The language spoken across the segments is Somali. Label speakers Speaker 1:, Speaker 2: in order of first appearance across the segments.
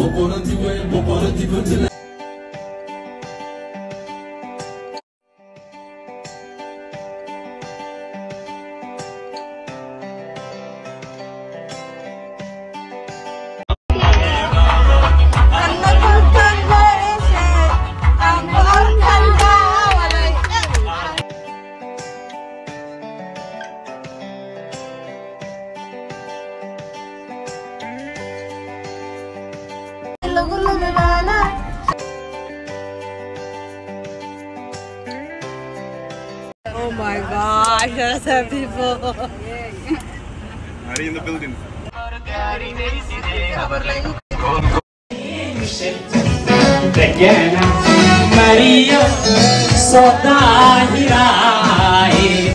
Speaker 1: Oh my gosh, there's some people.
Speaker 2: Are you in the building? Maria Sodahira.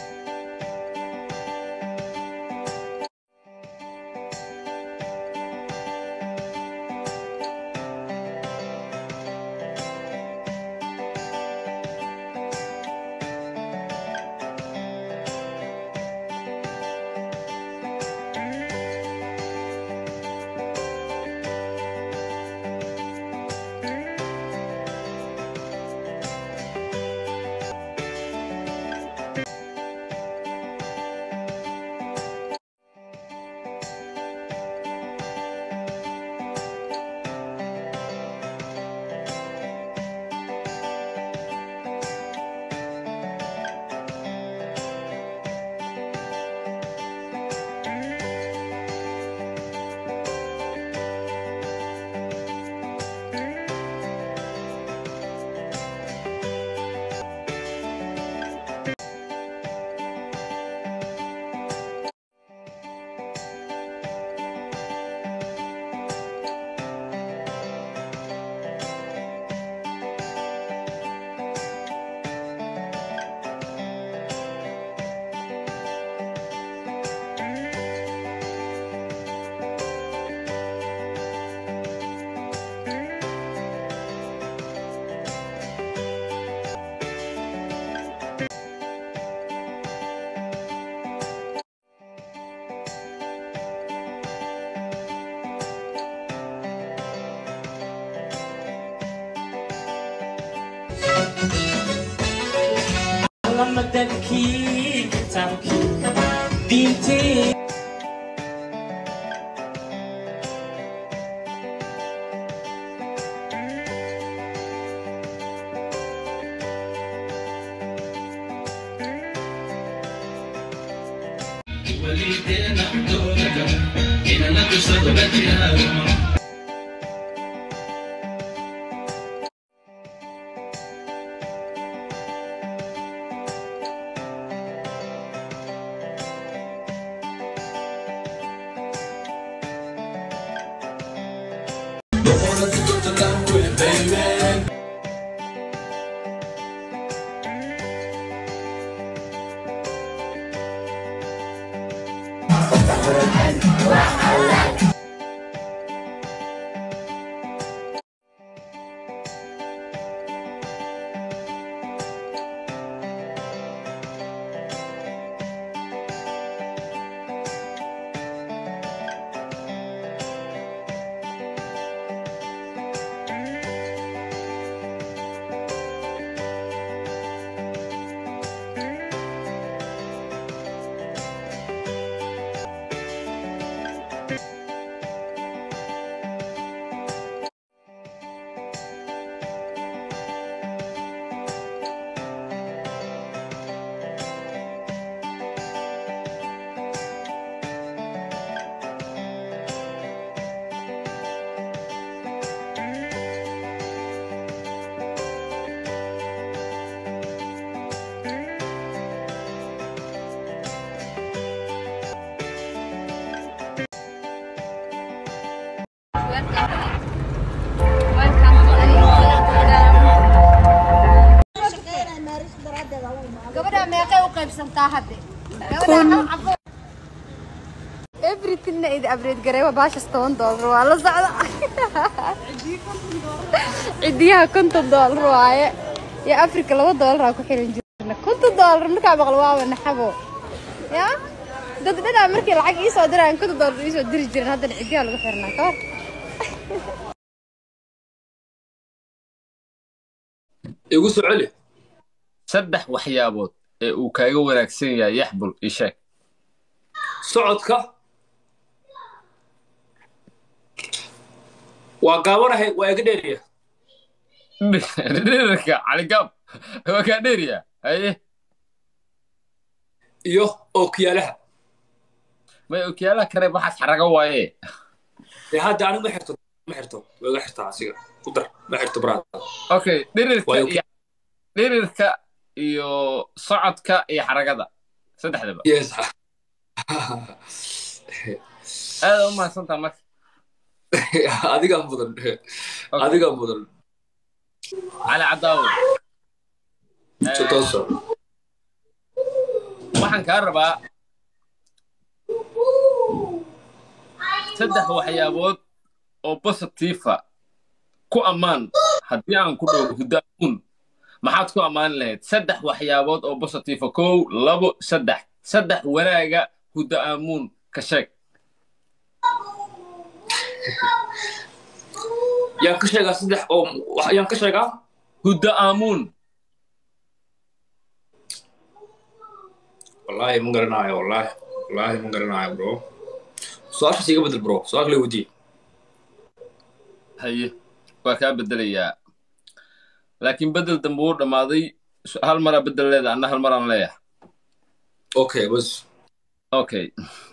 Speaker 2: Madalki tamki dinti walidina mdoga ina nakusabatiha
Speaker 1: everything is upgrade gareewa baasha $100 waa la socda cidiyaha $50 waaye ya Afrika $2 ku xiran jirna $50 marka baqal waa naxabo ya dad dad markii lacag ii soo diraan $50 ii soo diri jireen hadda cidiyaha lagu xirnaa ka
Speaker 3: igu soo celi
Speaker 4: saddex waxyaabood ee uu kaaga wanaagsan yahay yaxbul ii sheeg
Speaker 3: socodka waa gaabanahay waa iga dheeriya
Speaker 4: dhirirka caligaab waa kaa dheeriya haye
Speaker 3: iyo ookiyaalaha
Speaker 4: may okiyaalaha kare waxaas xaraga waaye
Speaker 3: dee hadda anigu ma xirto waa iga xirtaa asiga ku dar ma xirto baraada
Speaker 4: okay
Speaker 3: Waayo,
Speaker 4: dhirirka iyo socodka iyo xaragada saddexdaba
Speaker 3: yes
Speaker 4: aad u mahadsantaa marka
Speaker 3: adigaa mudan adigaa mudan
Speaker 4: cali cadaawo
Speaker 3: si toosa
Speaker 4: waxaan kaa rabaa saddex waxyaabood oo positiifa ku ammaan haddii aan ku dhow hudaamuun maxaad ku ammaan lahayd saddex waxyaabood oo positiifa 1 2 3 saddex wanaaga hudaamuun ka sheeg
Speaker 3: yaan ka sheegaa saddex oo yaan ka sheegaa
Speaker 4: hudaamuun
Speaker 3: wallaahi ma garanayo wallaahi ma garanayo bro su-aashaas iga bedel bro su-aal kale weydiye
Speaker 4: haye waa kaa bedelayaa laakiin bedel dambe wuu dhammaaday hal maraa bedel leeda anna hal maraan leeyahay
Speaker 3: okay bas
Speaker 4: okay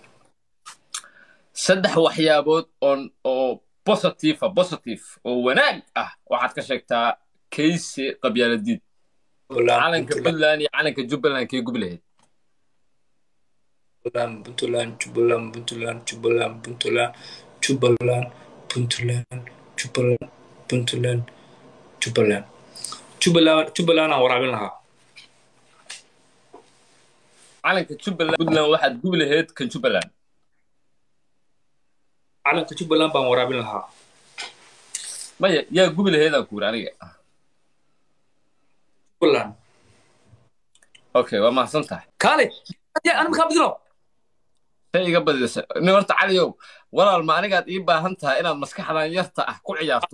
Speaker 4: saddex waxyaabood oo positive oo wanaag ah waxaad ka sheegtaa kaysi qabyaaladiid calanka puntland iyo calanka jubbaland kee gubi lahayd
Speaker 3: Jubbaland aan waraabin lahaa
Speaker 4: calanka jubbaland puntland waxaad gubi lahayd kan jubbaland
Speaker 3: calanka Jubbaland baan waraabin lahaa
Speaker 4: maya yaa gubi lahaydaan kuuri aniga
Speaker 3: Jubbaland
Speaker 4: okay waa mahadsan tahay
Speaker 3: kaale ana makaa badino
Speaker 4: say iga badisa nin horta caliyow walaal ma anigaad ii baahan tahay inaad maskaxdan yarta ah ku ciyaarto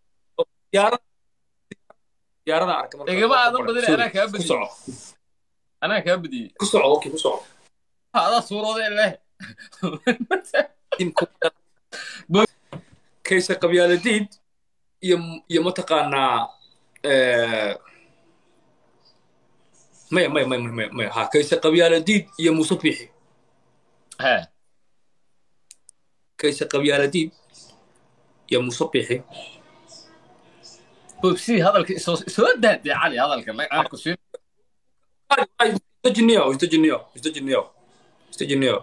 Speaker 3: diyaarada arka marka
Speaker 4: igama aadan badin anaa kaa badiyey anaa kaa badiyey
Speaker 3: ku soco okay ku soco
Speaker 4: adaa suuroodee leh
Speaker 3: kaysa qabyaaladiid iyo mataqaanaa maya ha kaysa qabyaaladiid iyo muuse fiixi
Speaker 4: he
Speaker 3: kaysa qabyaaladiid iyo muuse fiixi
Speaker 4: bobsi hadalka soo daadee cali hadalka aan ku siin
Speaker 3: istajiniyo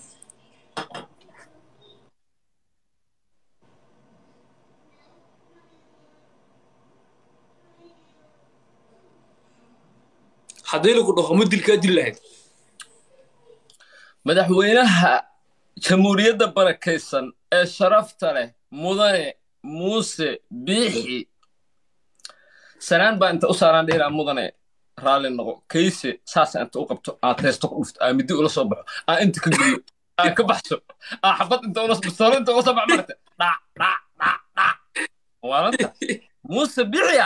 Speaker 3: haddii lagu dhaho ma dilkaa dili lahayd
Speaker 4: madaxweynaha jamhuuriyadda barakaysan ee sharafta leh mudane muuse biixi sanaan baa inta u saaraan dheeraa mudane raalli noqo kayse saasa inta u qabto aan teesto ku dhufto aan middi ula soo baxo aan inta ka gudiyo aan ka baxso aan xabad inta ula bastoolo inta ula soo bax marta dhac waalanta muuse bixiya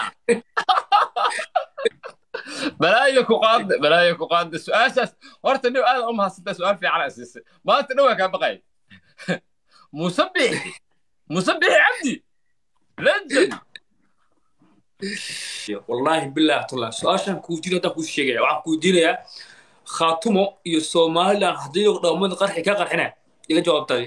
Speaker 4: balaayo ku qaadde su-aashaas horta nin aad u mahadsantaa su-aal fiican asiisay maanta dhawaa kaa baqay muuse bixi cabdi legend
Speaker 3: wallaahi billahi tallah su-aashaan kuu jira haddaan kuu sheegaya waxaan kuu diinayaa khaatumo iyo somaliland haddii lagu dhaho mid qarxi ka qarxina iga jawaabtay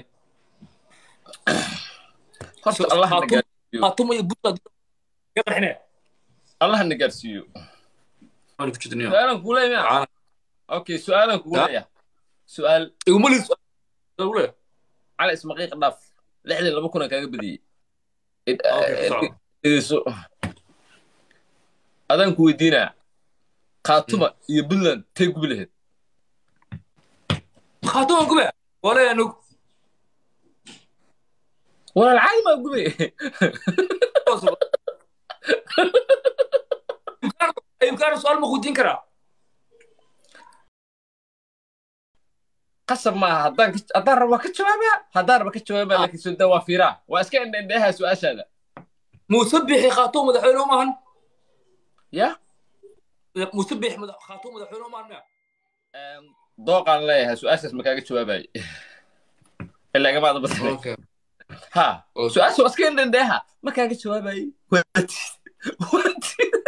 Speaker 4: horta allah na gaarsiiyo
Speaker 3: khaatumo iyo buntland ka qarxina
Speaker 4: allah na gaarsiiyo su'aalan kuu leeyahay okay su'aalan kuu leeyahay su'aal
Speaker 3: iguma lid su'aal
Speaker 4: cali ismaqiiq dhaaf 62 kaaga badiyey adaan ku weydiinaa khaatuma iyo puntland tay gubi lahayd
Speaker 3: khaatuma gube walaa anug
Speaker 4: walaal cali maa gube
Speaker 3: imkaana su'aal ma weydiin karaa
Speaker 4: qasab maaha haddaan rabo ka jawaabaa haddaan rabo ka jawaabaa laakiin soo waa fiiraa waa iska indheha su-aashaada
Speaker 3: muuse bixi khaatuma madaxweyne u maahan
Speaker 4: ya
Speaker 3: musabix khaatum madaxweyne ma arnaa
Speaker 4: dooqaan leeyahay su-aashaas ma kaaga jawaabay ilaa igamaada batay
Speaker 3: okay
Speaker 4: ha
Speaker 3: Okay.
Speaker 4: su-aasha waa iska indhandheeha ma kaaga jawaabay